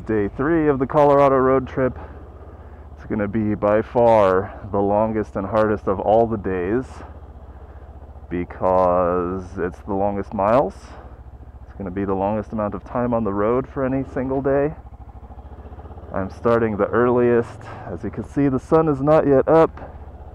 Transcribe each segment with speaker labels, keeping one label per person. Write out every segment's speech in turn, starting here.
Speaker 1: day 3 of the Colorado road trip. It's going to be by far the longest and hardest of all the days because it's the longest miles. It's going to be the longest amount of time on the road for any single day. I'm starting the earliest. As you can see, the sun is not yet up.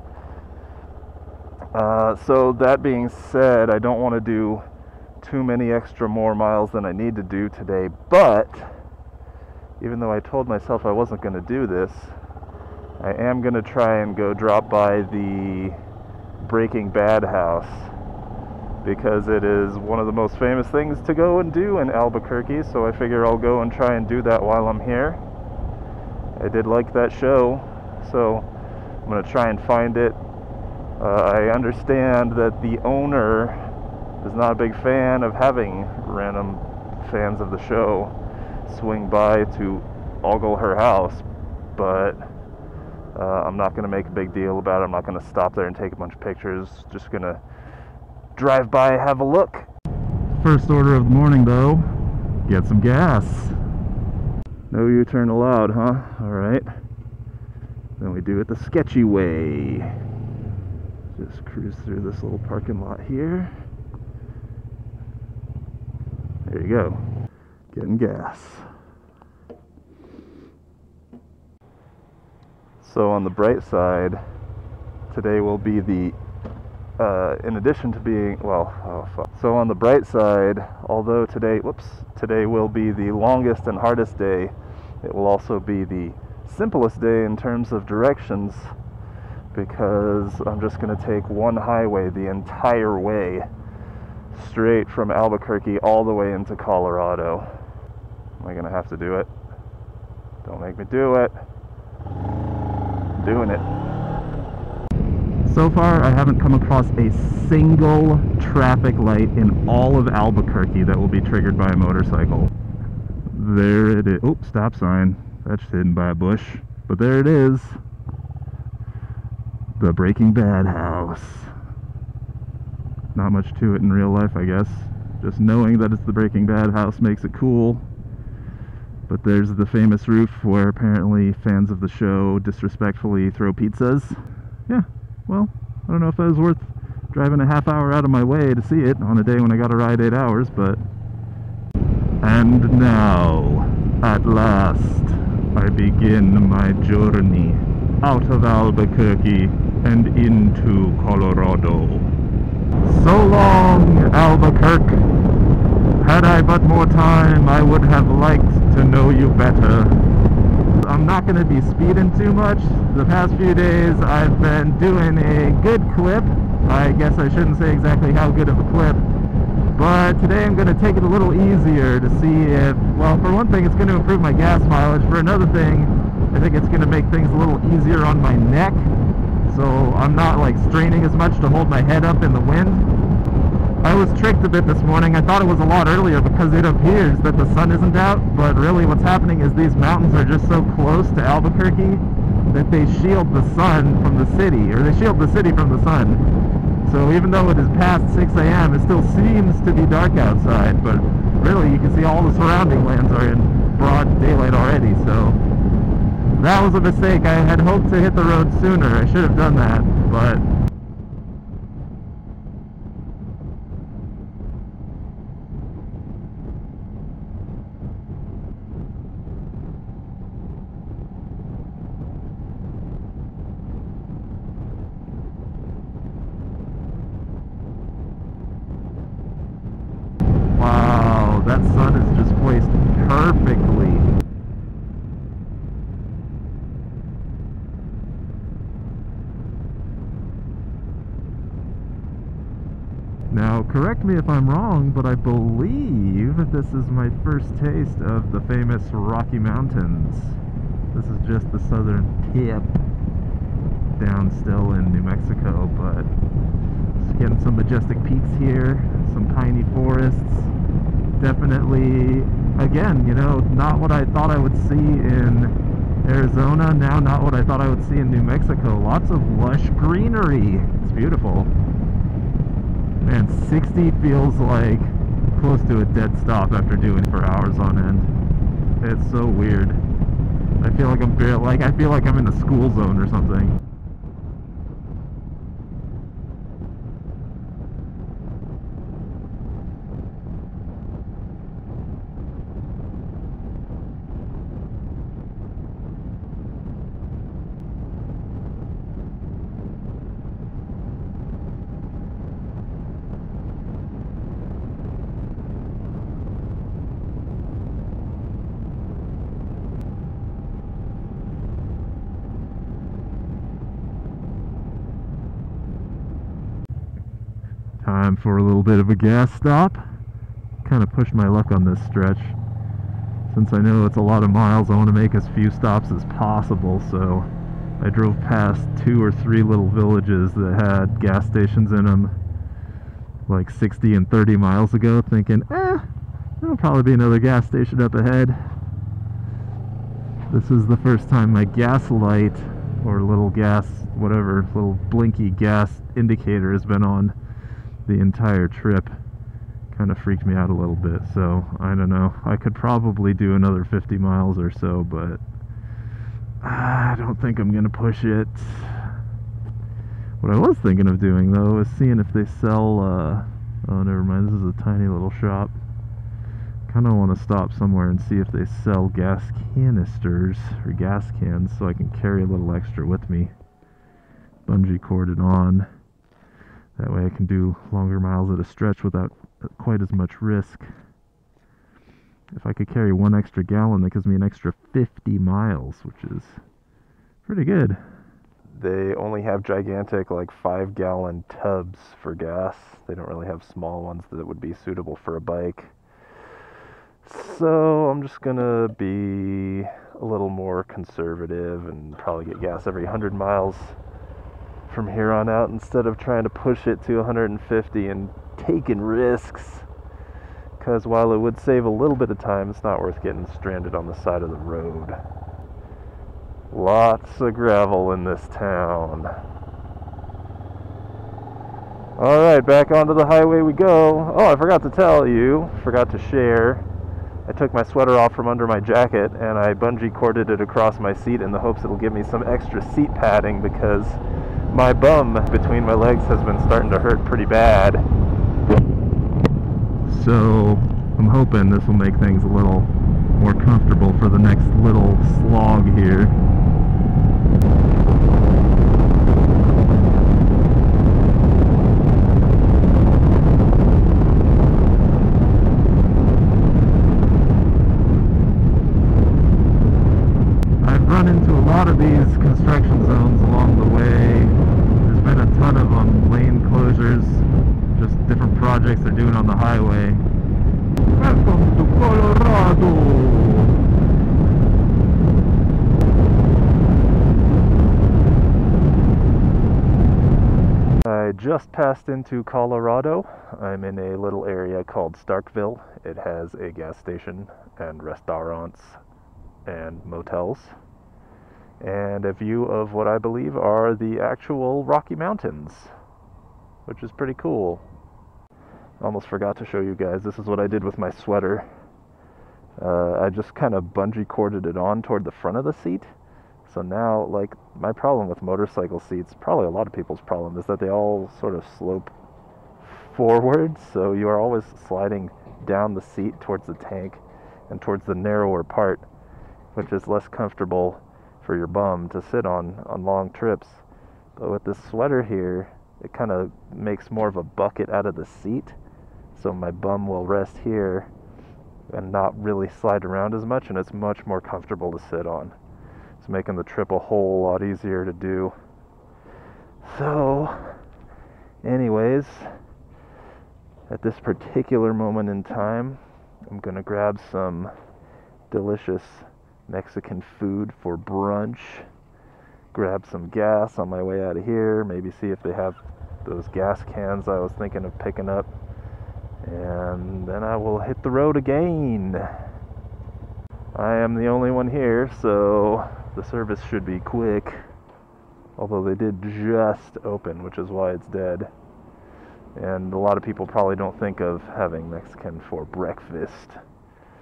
Speaker 1: So that being said, I don't want to do too many more miles than I need to do today, but even though I told myself I wasn't going to do this, I am going to try and go drop by the Breaking Bad house because it is one of the most famous things to go and do in Albuquerque, so I figure I'll go and try and do that while I'm here. I did like that show, so I'm going to try and find it. I understand that the owner is not a big fan of having random fans of the show swing by to ogle her house, but I'm not going to make a big deal about it. I'm not going to stop there and take a bunch of pictures. Just going to drive by, have a look. First order of the morning though, get some gas. No U-turn allowed, huh? Alright. Then we do it the sketchy way. Just cruise through this little parking lot here. There you go. Getting gas. So on the bright side, today will be the, in addition to being, So on the bright side, although today will be the longest and hardest day, it will also be the simplest day in terms of directions, because I'm just going to take one highway the entire way, straight from Albuquerque all the way into Colorado. Am I going to have to do it? Don't make me do it. I'm doing it. So far, I haven't come across a single traffic light in all of Albuquerque that will be triggered by a motorcycle. There it is. Oh, stop sign. That's hidden by a bush. But there it is. The Breaking Bad house. Not much to it in real life, I guess. Just knowing that it's the Breaking Bad house makes it cool. But there's the famous roof where apparently fans of the show disrespectfully throw pizzas. Yeah, well, I don't know if that was worth driving a half hour out of my way to see it on a day when I got to ride 8 hours, but... And now, at last, I begin my journey out of Albuquerque and into Colorado. So long, Albuquerque. Had I but more time, I would have liked to know you better. I'm not going to be speeding too much. The past few days I've been doing a good clip. I guess I shouldn't say exactly how good of a clip, but today I'm going to take it a little easier to see if, well, for one thing, it's going to improve my gas mileage. For another thing, I think it's going to make things a little easier on my neck, so I'm not like straining as much to hold my head up in the wind. I was tricked a bit this morning. I thought it was a lot earlier because it appears that the sun isn't out, but really what's happening is these mountains are just so close to Albuquerque that they shield the sun from the city, or they shield the city from the sun. So even though it is past 6 a.m., it still seems to be dark outside, but really you can see all the surrounding lands are in broad daylight already, so that was a mistake. I had hoped to hit the road sooner. I should have done that, but... Wow, that sun is just placed perfectly. Now, correct me if I'm wrong, but I believe this is my first taste of the famous Rocky Mountains. This is just the southern tip down still in New Mexico, but just getting some majestic peaks here, some piney forests. Definitely, again, you know, not what I thought I would see in Arizona, now not what I thought I would see in New Mexico. Lots of lush greenery. It's beautiful. Man, 60 feels like close to a dead stop after doing it for hours on end. It's so weird. I feel like I feel like I'm in a school zone or something. Time for a little bit of a gas stop. Kind of pushed my luck on this stretch. Since I know it's a lot of miles, I want to make as few stops as possible, so I drove past 2 or 3 little villages that had gas stations in them like 60 and 30 miles ago, thinking, there'll probably be another gas station up ahead. This is the first time my gas light, or little gas, whatever, little blinky gas indicator has been on the entire trip. Kind of freaked me out a little bit, so I don't know. I could probably do another 50 miles or so, but I don't think I'm gonna push it. What I was thinking of doing though is seeing if they sell oh, never mind, this is a tiny little shop. Kind of want to stop somewhere and see if they sell gas canisters or gas cans so I can carry a little extra with me, bungee corded on. That way I can do longer miles at a stretch without quite as much risk. If I could carry 1 extra gallon, that gives me an extra 50 miles, which is pretty good. They only have gigantic, like 5-gallon tubs for gas. They don't really have small ones that would be suitable for a bike. So I'm just gonna be a little more conservative and probably get gas every 100 miles from here on out, instead of trying to push it to 150 and taking risks, because while it would save a little bit of time, it's not worth getting stranded on the side of the road. Lots of gravel in this town. Alright, back onto the highway we go. Oh, I forgot to share. I took my sweater off from under my jacket and I bungee corded it across my seat in the hopes it'll give me some extra seat padding, because my bum between my legs has been starting to hurt pretty bad. So I'm hoping this will make things a little more comfortable for the next little slog here. I've run into a lot of these construction zones along the way. There's been a ton of them, lane closures, just different projects they're doing on the highway. Welcome to Colorado! I just passed into Colorado. I'm in a little area called Starkville. It has a gas station and restaurants and motels, and a view of what I believe are the actual Rocky Mountains, which is pretty cool. Almost forgot to show you guys, this is what I did with my sweater. I just kind of bungee corded it on toward the front of the seat. So now, like, my problem with motorcycle seats, probably a lot of people's problem, is that they all sort of slope forward, so you are always sliding down the seat towards the tank and towards the narrower part, which is less comfortable for your bum to sit on long trips. But with this sweater here, it kind of makes more of a bucket out of the seat, so my bum will rest here and not really slide around as much, and it's much more comfortable to sit on. It's making the trip a whole lot easier to do. So, anyways, at this particular moment in time, I'm gonna grab some delicious Mexican food for brunch, grab some gas on my way out of here, maybe see if they have those gas cans I was thinking of picking up, and then I will hit the road again. I am the only one here, so the service should be quick, although they did just open, which is why it's dead. And a lot of people probably don't think of having Mexican for breakfast,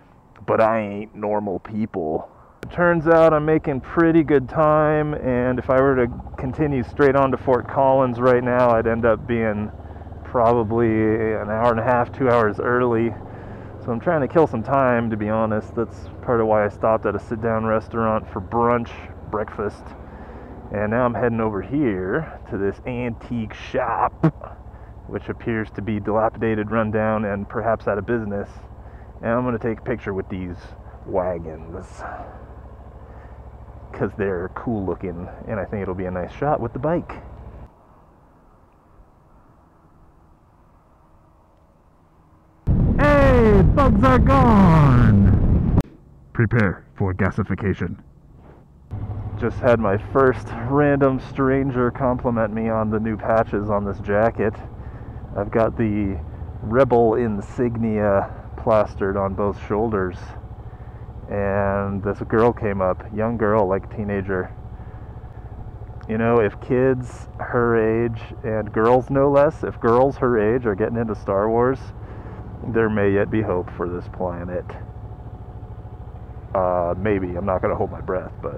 Speaker 1: but I ain't normal people. It turns out I'm making pretty good time, and if I were to continue straight on to Fort Collins right now, I'd end up being probably an hour and a half, 2 hours early. So I'm trying to kill some time, to be honest. That's part of why I stopped at a sit-down restaurant for brunch, breakfast. And now I'm heading over here to this antique shop, which appears to be dilapidated, run down, and perhaps out of business. And I'm going to take a picture with these wagons, because they're cool looking, and I think it'll be a nice shot with the bike. Hey, bugs are gone! Prepare for gasification. Just had my first random stranger compliment me on the new patches on this jacket. I've got the Rebel insignia plastered on both shoulders. And this girl came up, young girl, like a teenager. You know, if kids her age, and girls no less, if girls her age are getting into Star Wars, there may yet be hope for this planet. Maybe. I'm not going to hold my breath, but...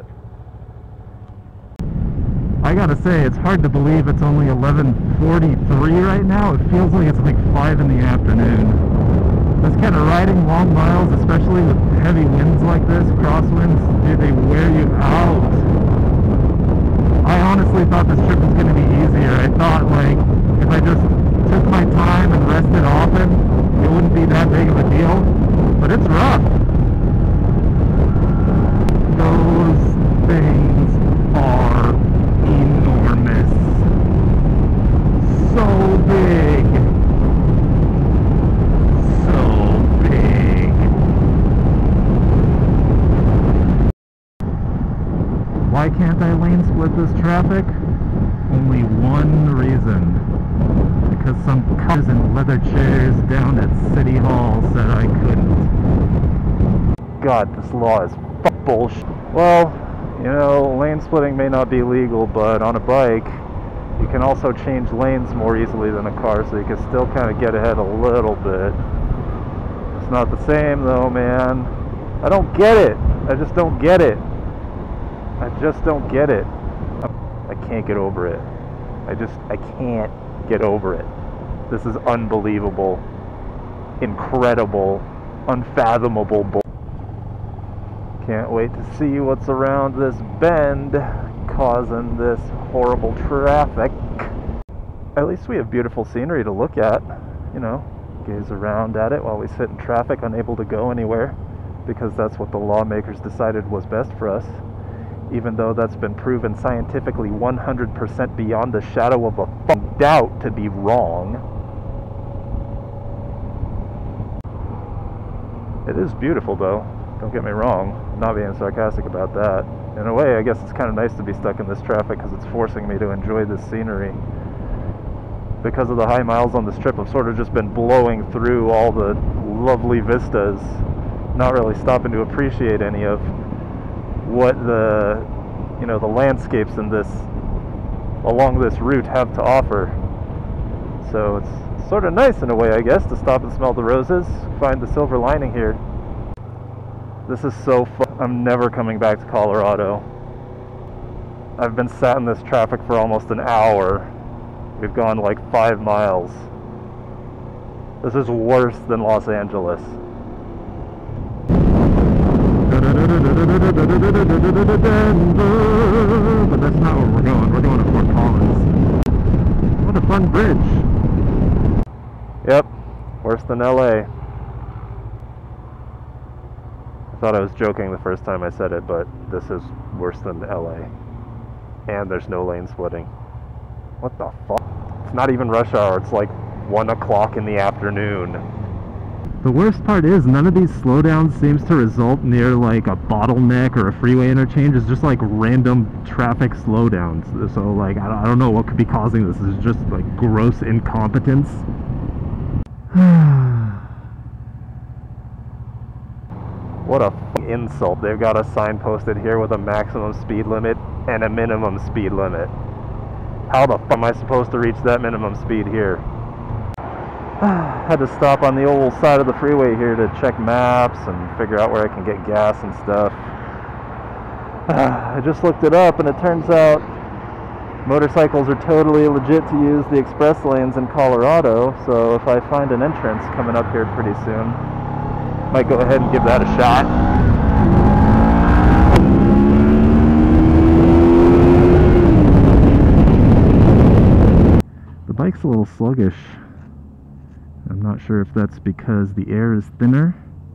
Speaker 1: I gotta say, it's hard to believe it's only 11:43 right now. It feels like it's like 5 in the afternoon. This kind of riding long miles, especially with heavy winds like this, crosswinds, dude, they wear you out. I honestly thought this trip was going to be easier. I thought, like, if I just took my time and rested often, it wouldn't be that big of a deal. But it's rough. Those things are enormous. So big. Why can't I lane split this traffic? Only one reason. Because some cars in leather chairs down at City Hall said I couldn't. God, this law is bullshit. Well, you know, lane splitting may not be legal, but on a bike, you can also change lanes more easily than a car, so you can still kind of get ahead a little bit. It's not the same though, man. I don't get it. I just don't get it. I just don't get it. I can't get over it. I can't get over it. This is unbelievable, incredible, unfathomable bull. Can't wait to see what's around this bend causing this horrible traffic. At least we have beautiful scenery to look at, you know, gaze around at it while we sit in traffic, unable to go anywhere, because that's what the lawmakers decided was best for us. Even though that's been proven scientifically 100% beyond the shadow of a doubt to be wrong. It is beautiful though, don't get me wrong. I'm not being sarcastic about that. In a way, I guess it's kind of nice to be stuck in this traffic because it's forcing me to enjoy this scenery. Because of the high miles on this trip, I've sort of just been blowing through all the lovely vistas, not really stopping to appreciate any of what the, you know, the landscapes in this, along this route have to offer. So it's sort of nice in a way, I guess, to stop and smell the roses, find the silver lining here. This is so fun. I'm never coming back to Colorado. I've been sat in this traffic for almost an hour. We've gone like 5 miles. This is worse than Los Angeles. But that's not where we're going. We're going to Fort Collins. What a fun bridge. Yep, worse than LA. I thought I was joking the first time I said it, but this is worse than LA. And there's no lane splitting. What the fuck? It's not even rush hour. It's like 1 o'clock in the afternoon. The worst part is none of these slowdowns seems to result near like a bottleneck or a freeway interchange. It's just like random traffic slowdowns. So like I don't know what could be causing this. It's just like gross incompetence. What a insult. They've got a sign posted here with a maximum speed limit and a minimum speed limit. How the fuck am I supposed to reach that minimum speed here? Had to stop on the old side of the freeway here to check maps and figure out where I can get gas and stuff. I just looked it up and it turns out motorcycles are totally legit to use the express lanes in Colorado, so if I find an entrance coming up here pretty soon, might go ahead and give that a shot. The bike's a little sluggish. I'm not sure if that's because the air is thinner.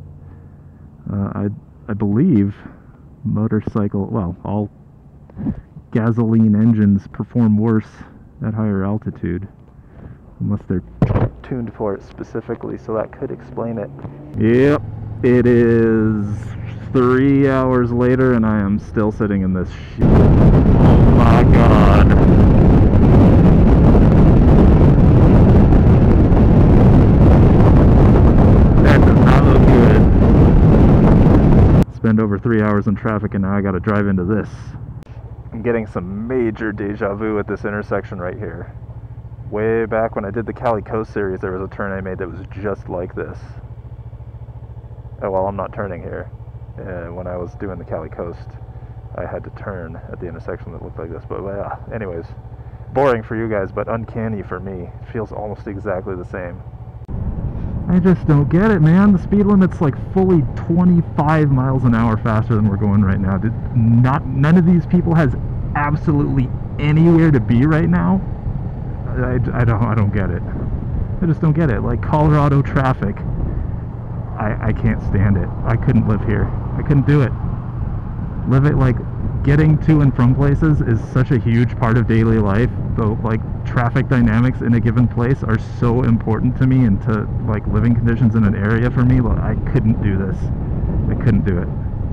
Speaker 1: I believe motorcycle, well, all gasoline engines perform worse at higher altitude, unless they're tuned for it specifically, so that could explain it. Yep, it is 3 hours later and I am still sitting in this shit. Oh my god. That does not look good. Spend over 3 hours in traffic and now I gotta drive into this. I'm getting some major deja vu at this intersection right here. Way back when I did the Cali Coast series, there was a turn I made that was just like this. Oh, well, I'm not turning here. When I was doing the Cali Coast, I had to turn at the intersection that looked like this. But yeah, anyways, boring for you guys, but uncanny for me. It feels almost exactly the same. I just don't get it, man. The speed limit's like fully 25 miles an hour faster than we're going right now. None of these people has absolutely anywhere to be right now. I don't get it. I just don't get it. Like Colorado traffic, I can't stand it. I couldn't live here. I couldn't do it. Getting to and from places is such a huge part of daily life. So like traffic dynamics in a given place are so important to me and to like living conditions in an area for me. Like, I couldn't do this. I couldn't do it.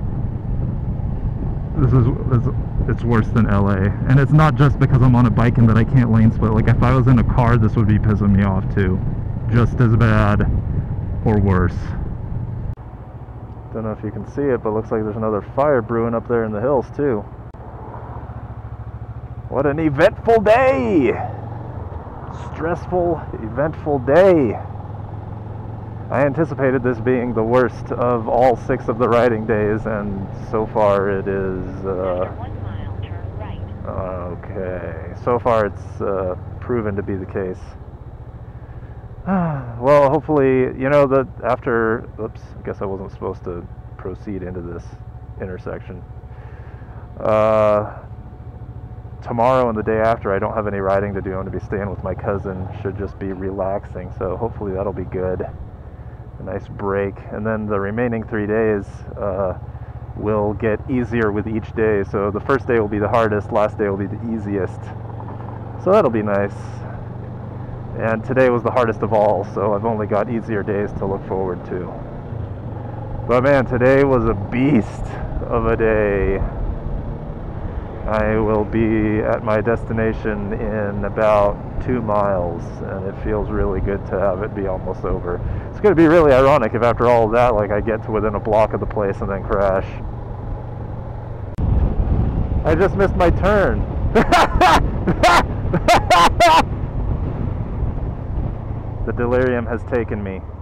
Speaker 1: It's worse than LA, and it's not just because I'm on a bike and that I can't lane split. Like if I was in a car, this would be pissing me off too, just as bad or worse. Don't know if you can see it, but it looks like there's another fire brewing up there in the hills too. What an eventful day! Stressful, eventful day. I anticipated this being the worst of all 6 of the riding days, and so far it is, okay, so far it's proven to be the case. Well, hopefully, you know, that after, oops, I guess I wasn't supposed to proceed into this intersection. Tomorrow and the day after, I don't have any riding to do. I'm going to be staying with my cousin. Should just be relaxing, so hopefully that'll be good. A nice break. And then the remaining 3 days will get easier with each day. So the first day will be the hardest, last day will be the easiest. So that'll be nice. And today was the hardest of all, so I've only got easier days to look forward to. But man, today was a beast of a day. I will be at my destination in about 2 miles, and it feels really good to have it be almost over. It's going to be really ironic if after all of that, like, I get to within a block of the place and then crash. I just missed my turn. The delirium has taken me.